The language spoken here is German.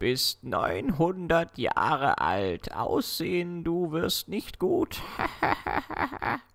bist 900 Jahre alt. Aussehen, du wirst nicht gut.